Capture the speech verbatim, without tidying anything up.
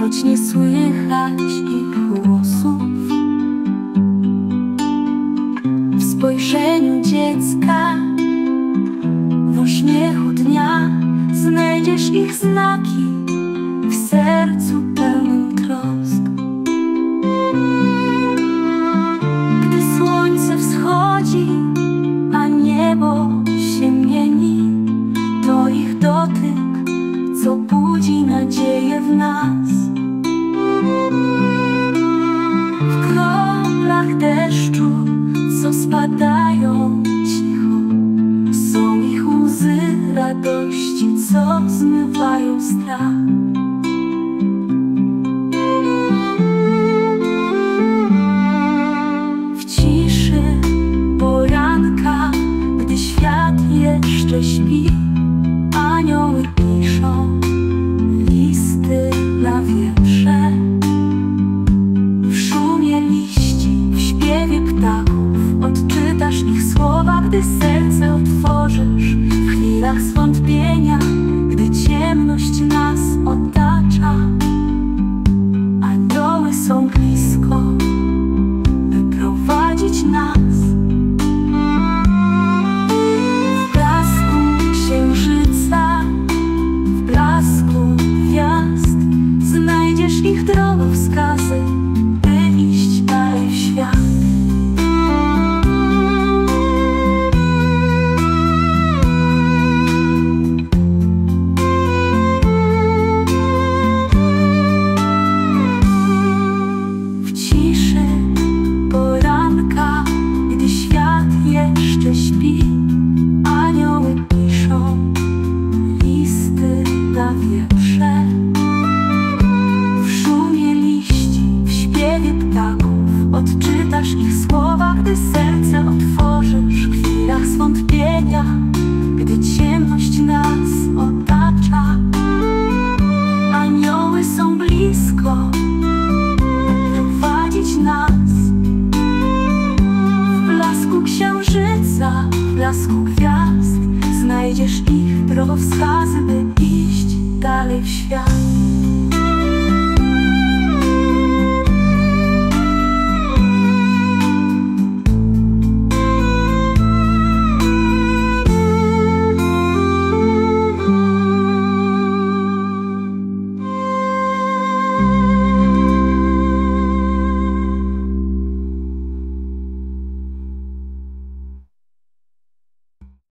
choć nie słychać ich głosów. W spojrzeniu dziecka, w uśmiechu dnia znajdziesz ich znaki, w sercu pełnym trosk. Gdy słońce wschodzi, a niebo się mieni, to ich dotyk, co budzi nadzieję w nas. W kroplach deszczu, co spadają cicho, są ich łzy radości, co zmywają strach. W ciszy poranka, gdy świat jeszcze śpi, anioły piszą listy na wietrze. W szumie liści, w śpiewie ptaków odczytasz ich słowa, gdy serce otworzysz. W chwilach zwątpienia, gdy ciemność nas otacza, anioły są blisko, by prowadzić nas. W blasku księżyca, w blasku gwiazd znajdziesz ich drogowskazy, by iść dalej w świat. W ciszy poranka, gdy świat jeszcze śpi, anioły piszą listy na wietrze. W szumie liści, w śpiewie ptaków odczytasz ich słowa, gdy serce otworzysz. W chwilach zwątpienia, gdy ciemność nas otacza, anioły są blisko, by prowadzić nas. W blasku księżyca, w blasku gwiazd znajdziesz ich drogowskazy, by iść dalej w świat.